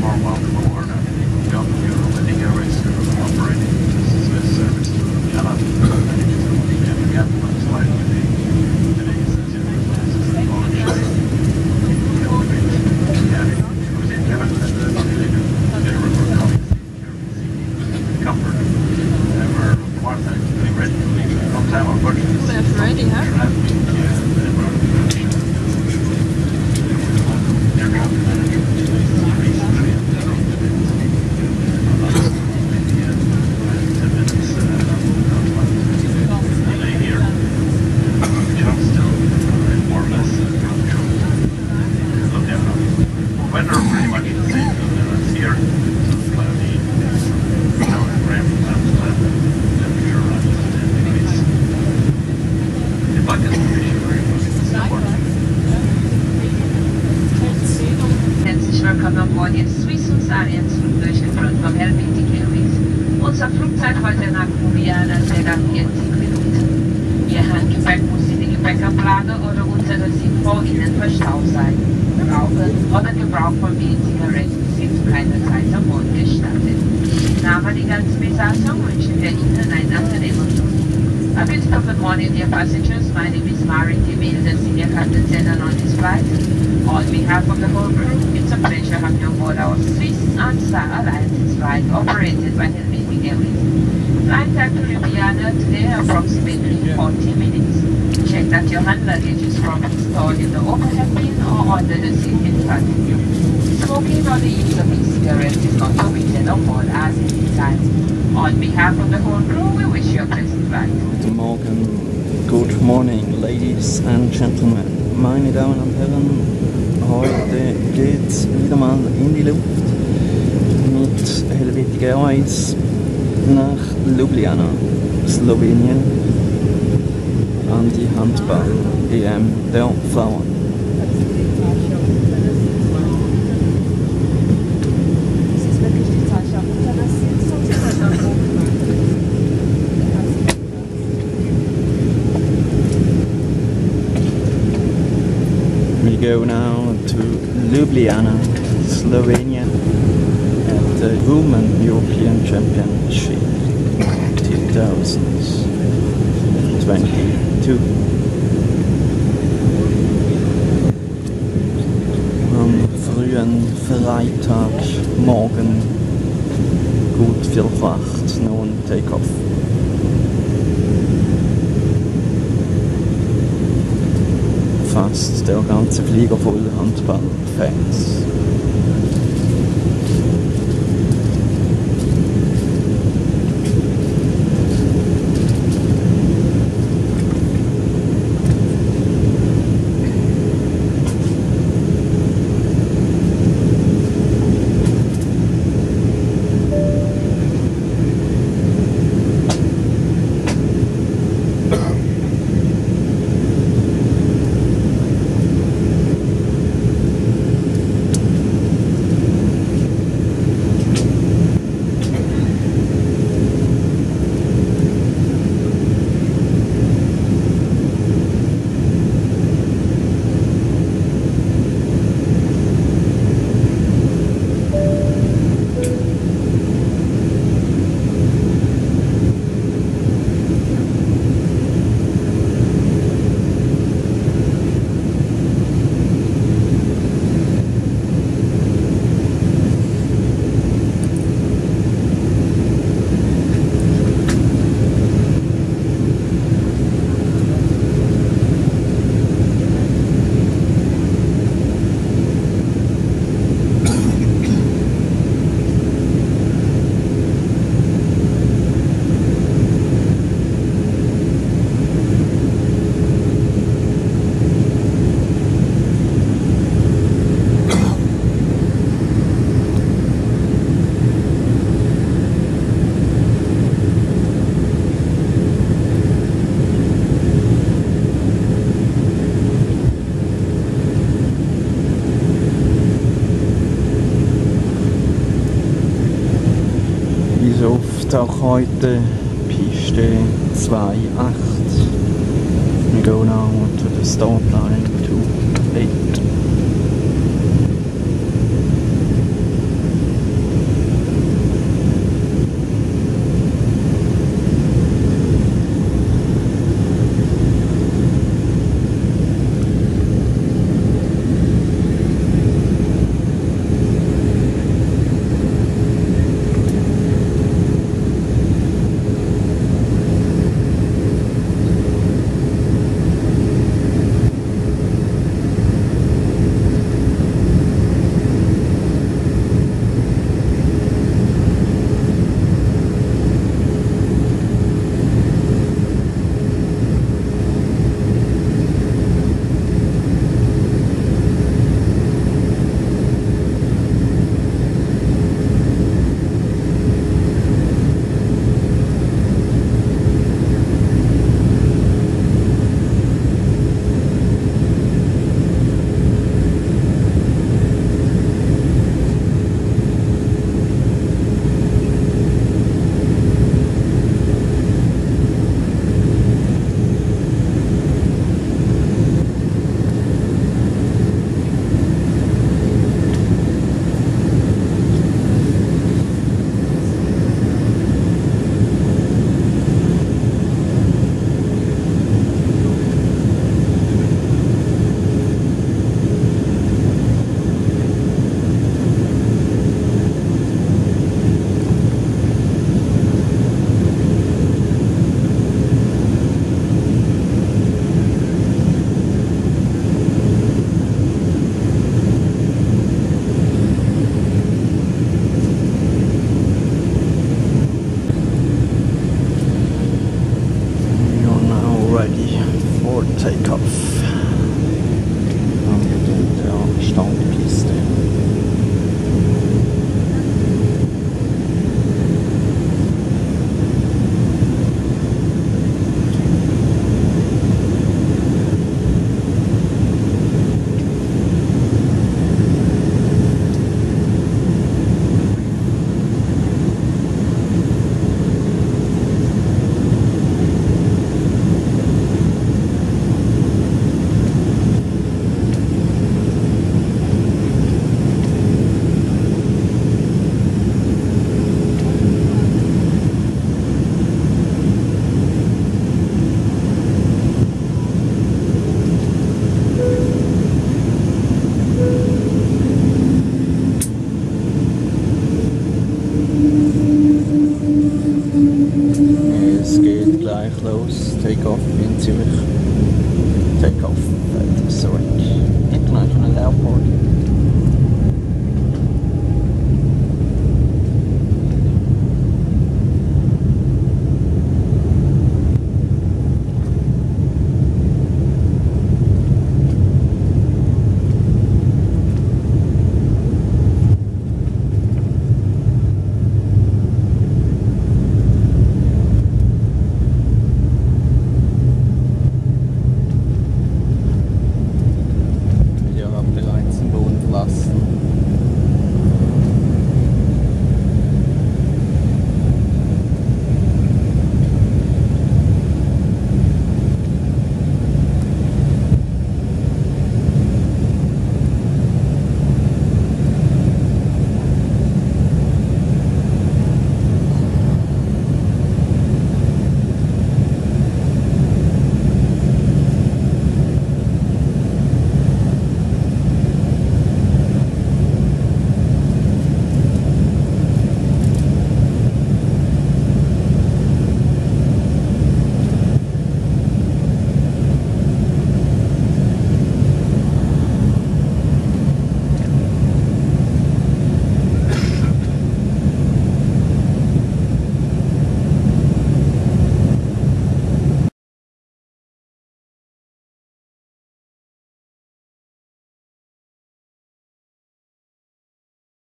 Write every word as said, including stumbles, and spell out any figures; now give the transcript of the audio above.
Unser Flugzeit heute nach Ljubljana circa vierzig Minuten. Ihr Handgepäck muss in die Gepäckablage oder unter der Sitz vor Ihnen verstaut sein. Rauchen oder Gebrauch von E-Zigaretten sind zu keiner Zeit am Bord gestattet. Im Namen der ganzen Besatzung wünschen wir Ihnen einen angenehmen Flug. A beautiful good morning, dear passengers. My name is Mari, the maiden senior captain attendant on this flight. On behalf of the whole crew, it's a pleasure having you on board our Swiss and Star Alliance flight operated by Helvetic Airways. Flight time to Ljubljana today approximately forty minutes. Check that your hand luggage is properly stored in the overhead bin or under the seat in front of you. Smoking or the use of e-cigarettes is not permitted on board at any time. On behalf of the whole crew, we wish you a pleasant flight. Guten Morgen, good morning, ladies and gentlemen. Meine Damen und Herren, heute geht's wieder mal in die Luft mit Helvetic Airways nach Ljubljana, Slowenien, an die Handball-E M der Frauen. We go now to Ljubljana, Slovenia, at the Women European Championship twenty twenty-two. Am frühen Freitagmorgen, gut viel Fracht, nun Take-off. Fast der ganze Flieger voll Handballfans. Auch heute Piste zwei acht. We go now to the start line two eight.